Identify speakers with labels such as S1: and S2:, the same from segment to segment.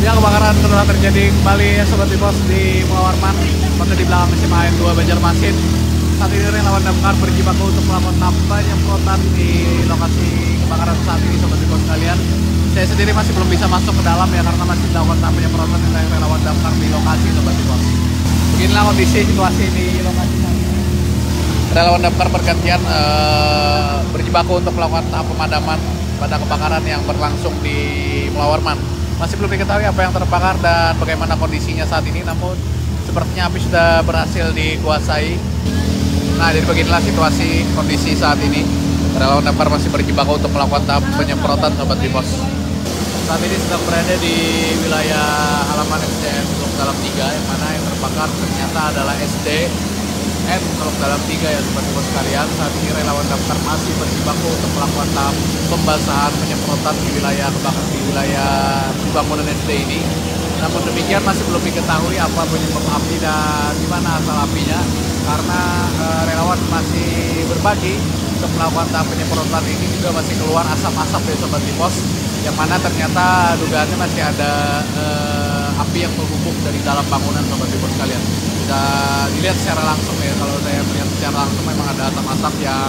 S1: Ya, kebakaran telah terjadi kembali ya Sobat Bipos di Pulau Warman, tepatnya di belakang mesin AN2 Banjarmasin. Saat ini relawan damkar berjibaku untuk melakukan penyemprotan di lokasi kebakaran saat ini Sobat Bipos sekalian. Saya sendiri masih belum bisa masuk ke dalam ya karena masih dilakukan penyemprotan oleh relawan damkar di lokasi Sobat Bipos. Beginilah kondisi situasi di lokasi saat ini. Relawan damkar bergantian berjibaku untuk melakukan tahap pemadaman pada kebakaran yang berlangsung di Pulau Warman. Masih belum diketahui apa yang terbakar dan bagaimana kondisinya saat ini, namun sepertinya api sudah berhasil dikuasai. Nah, jadi beginilah situasi kondisi saat ini. Relawan damkar masih berjibaku untuk melakukan tahap penyemprotan Sobat Bipos. Saat ini sedang berada di wilayah halaman SDN Teluk Dalam 3, yang mana yang terbakar ternyata adalah SDN Teluk Dalam 3 ya Sobat Bipos sekalian. Saat ini relawan damkar masih berjibaku untuk melakukan tahap pembasahan penyemprotan di wilayah kebakaran di wilayah bangunan SD ini. Namun demikian masih belum diketahui apa penyebab api dan di mana asal apinya, karena relawan masih berbagi untuk melakukan tahap penyemprotan ini. Juga masih keluar asap-asap ya Sobat Bipos, yang mana ternyata dugaannya masih ada api yang mengumpul dari dalam bangunan Sobat Bipos sekalian. Bisa dilihat secara langsung ya, kalau saya melihat secara langsung memang ada asap-asap yang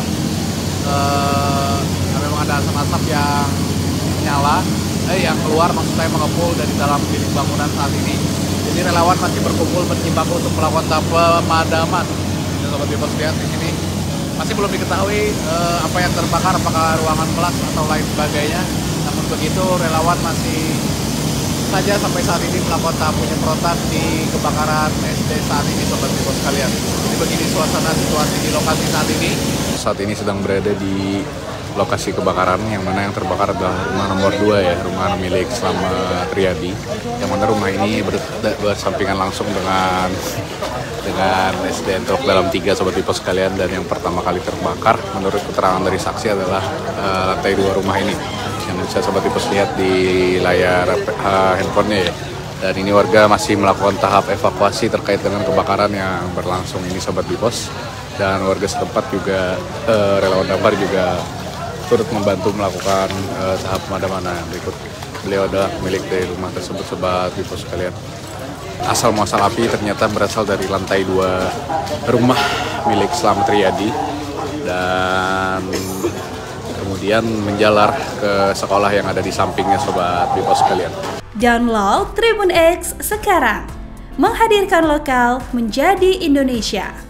S1: nyala, yang keluar maksud saya mengepul dari dalam bilik bangunan saat ini. Jadi relawan masih berkumpul berjibaku untuk melakukan tahap pemadaman. Ini Sobat Bipos lihat di sini masih belum diketahui apa yang terbakar, apakah ruangan kelas atau lain sebagainya. Namun begitu relawan masih saja sampai saat ini melakukan tahap penyemprotan di kebakaran SD saat ini Sobat Bipos sekalian. Jadi begini suasana situasi di lokasi saat ini. Saat ini sedang berada di lokasi kebakaran, yang mana yang terbakar adalah rumah nomor 2 ya, rumah milik Slamet Riyadi, yang mana rumah ini bersampingan langsung dengan SDN Teluk Dalam 3 Sobat Bipos sekalian. Dan yang pertama kali terbakar menurut keterangan dari saksi adalah lantai 2 rumah ini, yang bisa Sobat Bipos lihat di layar handphonenya ya. Dan ini warga masih melakukan tahap evakuasi terkait dengan kebakaran yang berlangsung ini Sobat Bipos. Dan warga setempat juga relawan damkar juga turut membantu melakukan tahap pemadaman. Berikut beliau adalah pemilik dari rumah tersebut Sobat Bipos sekalian. Asal muasal api ternyata berasal dari lantai 2 rumah milik Slamet Riyadi dan kemudian menjalar ke sekolah yang ada di sampingnya Sobat Bipos sekalian.
S2: Download Tribun X sekarang, menghadirkan lokal menjadi Indonesia.